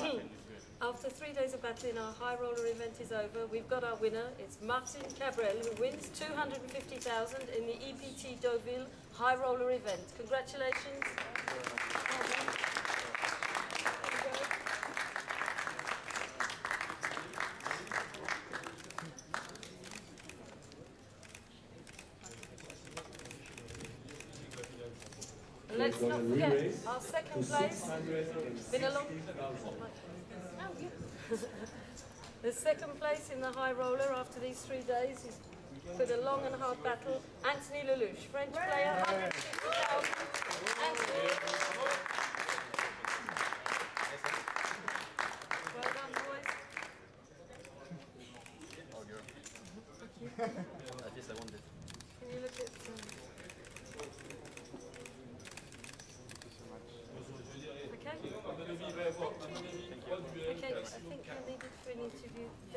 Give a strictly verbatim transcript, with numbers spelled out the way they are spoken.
After three days of battling, our high roller event is over. We've got our winner. It's Martin Kabrhel, who wins two hundred fifty thousand in the E P T Deauville high roller event. Congratulations. Let's not forget our second place. Been a long. The second place in the high roller after these three days is for the long and hard battle. Anthony Lelouch, French player, one hundred fifty thousand. Anthony. Well done, boys. At least I won it. Can you look at? Um, Okay. Okay, I think I needed for an interview.